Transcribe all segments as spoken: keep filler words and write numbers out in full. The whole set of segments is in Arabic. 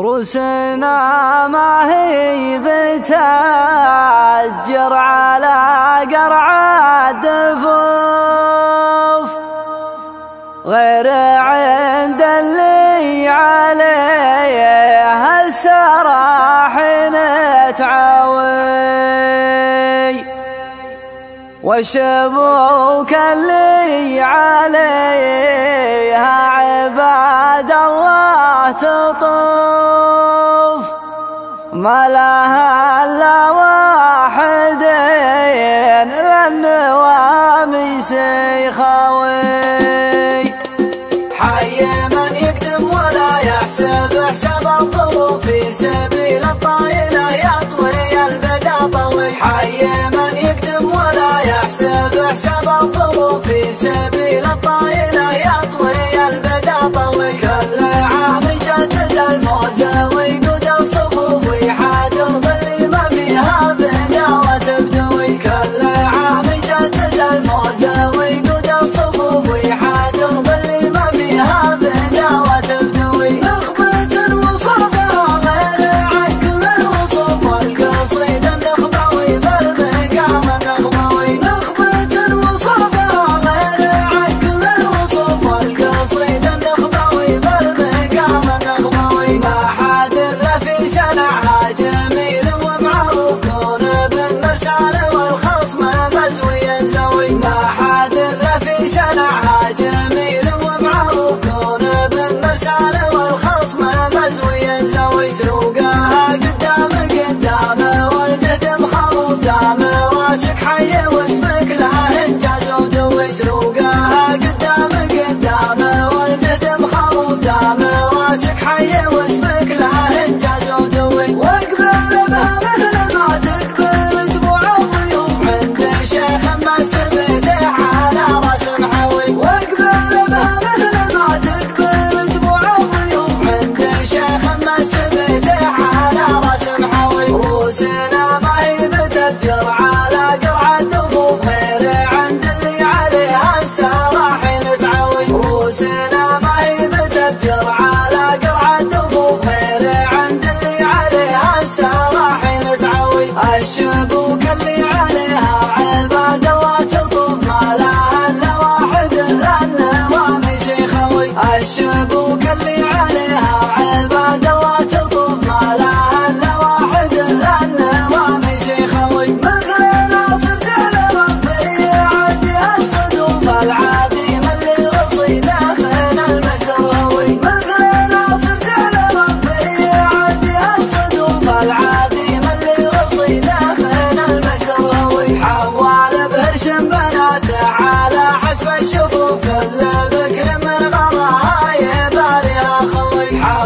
روسنا ما هي بتأجر على قرع الدفوف، غير عند اللي عليه السراح نتعوي، والشبوك اللي عليها عباد الله تطوف، ما لها الا واحدين للنواميس يخاوي. حي من يقدم ولا يحسب حساب الظروف، في سبيل الطايلة يطوي البدا طوي. حي من يقدم ولا يحسب حساب الظروف، في سبيل الطايلة يطوي البدا طوي. كل عام يجدد الموزة ويقود الصفوف، ويحاذر باللي ما فيها بداوة تبدوي. كل عام يجدد الموزة ويقود الصفوف، ويحاذر باللي ما فيها بداوة تبدوي. نخبة وصفها غير عن كل الوصوف، والقصيد النخبوي بالمقام النخبوي. نخبة وصفها غير عن كل الوصوف، والقصيد النخبوي بالمقام النخبوي. ما حد الا في سنعها جميل ومعروف، كون بالمرسال والخصم مزوي زوي. ما حد الا في سنعها جميل ومعروف، كون بالمرسال والخصم مزوي زوي. سوقها قدام قدام والجد مخروف، دام راسك حي واسمك له انجاز ودوي. سوقها قدام قدام والجد مخروف، دام راسك حي واسمك له انجاز ودوي. واقبل بها مثل ما تقبل جموع الضيوف، عند شيخ ما سبته على راس محوي. واقبل بها مثل ما تقبل جموع الضيوف، عند شيخ ما سبته على راس محوي. روسنا ما هي بتأجر على قرع الدفوف، غير عند اللي عليها السراح نتعوي. روسنا ما هي بتأجر على قرع الدفوف، غير عند اللي عليها السراح نتعوي. الشبوك اللي عليها عباد الله تطوف، ما لها الا واحد للنواميس يخوي. الشبوك اللي عليها عباد الله تطوف، ما لها الا واحد للنواميس يخوي. مثل ناصر جل ربي يعديها الصدوف، العديم اللي رصيده من المجد الروي. مثل ناصر جل ربي يعديها الصدوف، العديم اللي رصيده من المجد الروي. حوال بهرشم بناته على حسب الشفوف، كل بكر من غراها يباليها خوي.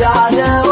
زاده